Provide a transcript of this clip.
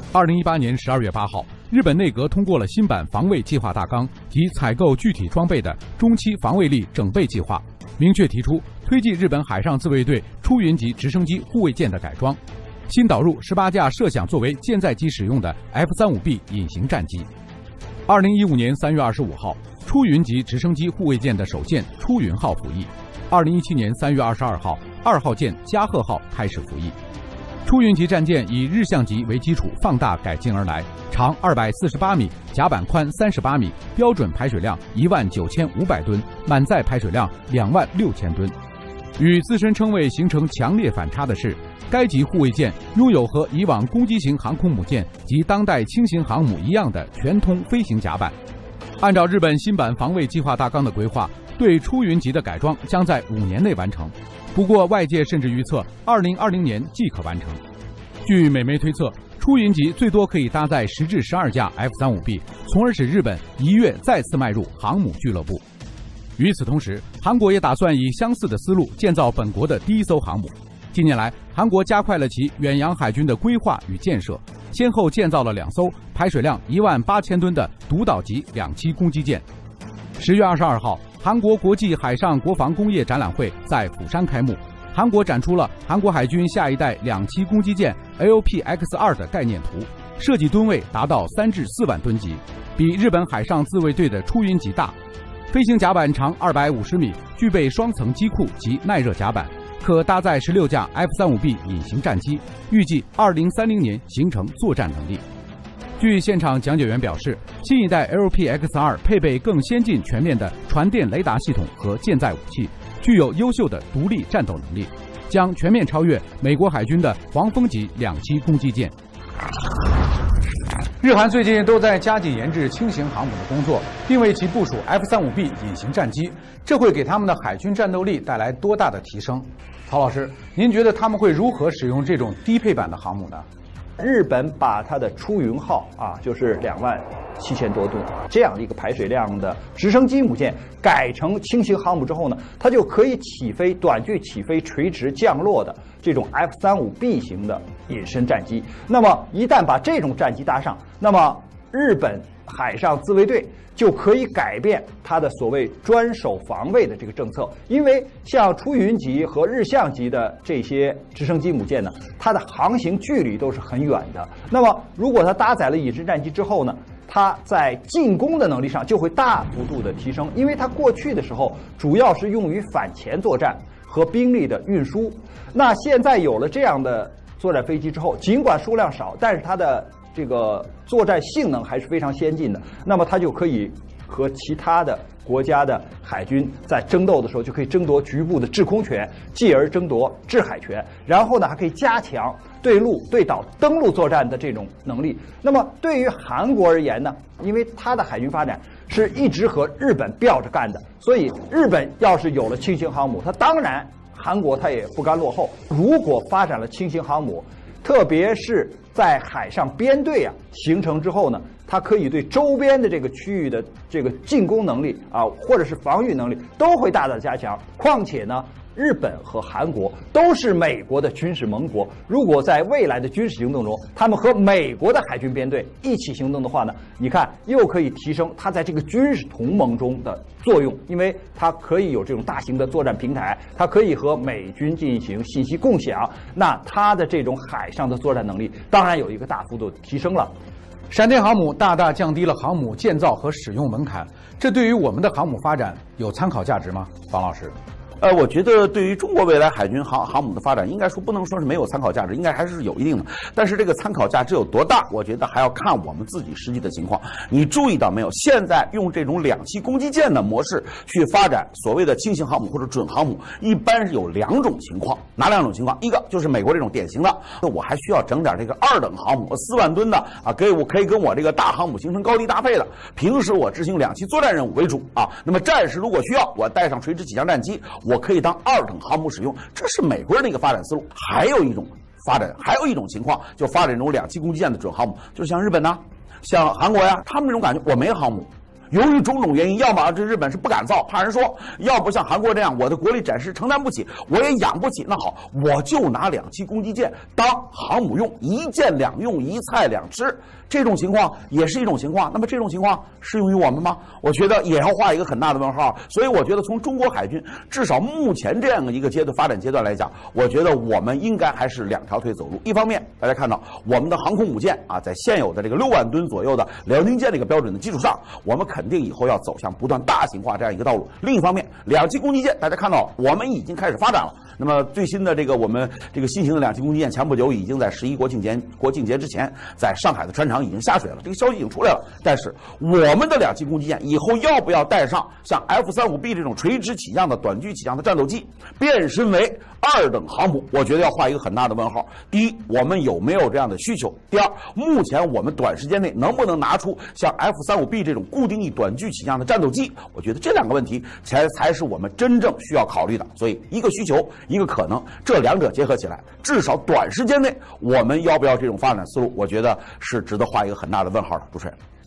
2018年12月8号，日本内阁通过了新版防卫计划大纲及采购具体装备的中期防卫力整备计划，明确提出推进日本海上自卫队出云级直升机护卫舰的改装，新导入18架设想作为舰载机使用的 F-35B 隐形战机。2015年3月25号，出云级直升机护卫舰的首舰出云号服役。2017年3月22号，2号舰加贺号开始服役。出云级战舰以日向级为基础放大改进而来，长248米，甲板宽38米，标准排水量19500吨，满载排水量26000吨。与自身称谓形成强烈反差的是，该级护卫舰拥有和以往攻击型航空母舰及当代轻型航母一样的全通飞行甲板。按照日本新版防卫计划大纲的规划，对出云级的改装将在5年内完成。不过，外界甚至预测2020年即可完成。据美媒推测，出云级最多可以搭载10至12架 F-35B， 从而使日本一跃再次迈入航母俱乐部。与此同时，韩国也打算以相似的思路建造本国的第一艘航母。近年来，韩国加快了其远洋海军的规划与建设，先后建造了2艘排水量18000吨的独岛级2栖攻击舰。10月22号，韩国国际海上国防工业展览会在釜山开幕，韩国展出了韩国海军下一代2栖攻击舰 LPX-2 的概念图，设计吨位达到3至4万吨级，比日本海上自卫队的出云级大。飞行甲板长250米，具备双层机库及耐热甲板，可搭载16架 F-35B 隐形战机，预计2030年形成作战能力。据现场讲解员表示，新一代 LPX-2 配备更先进全面的传电雷达系统和舰载武器，具有优秀的独立战斗能力，将全面超越美国海军的黄蜂级2栖攻击舰。日韩最近都在加紧研制轻型航母的工作，并为其部署 F-35B 隐形战机，这会给他们的海军战斗力带来多大的提升？曹老师，您觉得他们会如何使用这种低配版的航母呢？ 日本把它的出云号就是27000多吨这样的一个排水量的直升机母舰改成轻型航母之后呢，它就可以起飞短距起飞、垂直降落的这种 F-35B 型的隐身战机。那么一旦把这种战机搭上，那么日本海上自卫队就可以改变它的所谓专守防卫的这个政策，因为像出云级和日向级的这些直升机母舰呢，它的航行距离都是很远的。那么如果它搭载了隐身战机之后呢，它在进攻的能力上就会大幅度的提升，因为它过去的时候主要是用于反潜作战和兵力的运输。那现在有了这样的作战飞机之后，尽管数量少，但是它的这个作战性能还是非常先进的，那么它就可以和其他的国家的海军在争斗的时候，就可以争夺局部的制空权，继而争夺制海权，然后呢还可以加强对陆、对岛登陆作战的这种能力。那么对于韩国而言呢，因为它的海军发展是一直和日本吊着干的，所以日本要是有了轻型航母，它当然韩国它也不甘落后。如果发展了轻型航母，特别是在海上编队形成之后呢，它可以对周边的这个区域的这个进攻能力或者是防御能力都会大大加强。况且呢，日本和韩国都是美国的军事盟国，如果在未来的军事行动中，他们和美国的海军编队一起行动的话呢，你看又可以提升它在这个军事同盟中的作用，因为它可以有这种大型的作战平台，它可以和美军进行信息共享，那它的这种海上的作战能力当然有一个大幅度的提升了。 闪电航母大大降低了航母建造和使用门槛，这对于我们的航母发展有参考价值吗？方老师。 我觉得对于中国未来海军航母的发展，应该说不能说是没有参考价值，应该还是有一定的。但是这个参考价值有多大，我觉得还要看我们自己实际的情况。你注意到没有？现在用这种2栖攻击舰的模式去发展所谓的轻型航母或者准航母，一般是有2种情况。哪2种情况？一个就是美国这种典型的，那我还需要整点这个2等航母，4万吨的可以跟我这个大航母形成高低搭配的。平时我执行2栖作战任务为主那么战时如果需要，我带上垂直起降战机，我可以当2等航母使用，这是美国人的一个发展思路。还有一种情况，就发展这种2栖攻击舰的准航母，就是像日本像韩国他们这种感觉，我没航母， 由于种种原因，要么这日本是不敢造，怕人说；要不像韩国这样，我的国力暂时承担不起，我也养不起。那好，我就拿2栖攻击舰当航母用，一舰2用，一菜2吃。这种情况也是一种情况。那么这种情况适用于我们吗？我觉得也要画一个很大的问号。所以我觉得从中国海军至少目前这样的一个发展阶段来讲，我觉得我们应该还是2条腿走路。一方面，大家看到我们的航空母舰啊，在现有的这个6万吨左右的辽宁舰这个标准的基础上，我们肯定以后要走向不断大型化这样一个道路。另一方面，2栖攻击舰大家看到我们已经开始发展了。那么最新的我们这个新型的2栖攻击舰前不久已经在11国庆节之前，在上海的船厂已经下水了，这个消息已经出来了。但是我们的2栖攻击舰以后要不要带上像 F-35B 这种垂直起降的短距起降的战斗机，变身为2等航母？我觉得要画一个很大的问号。第一，我们有没有这样的需求？第二，目前我们短时间内能不能拿出像 F-35B 这种固定翼短距起降的战斗机？我觉得这2个问题才是我们真正需要考虑的。所以一个需求，一个可能，这2者结合起来，至少短时间内我们要不要这种发展思路？我觉得是值得画一个很大的问号的。主持人。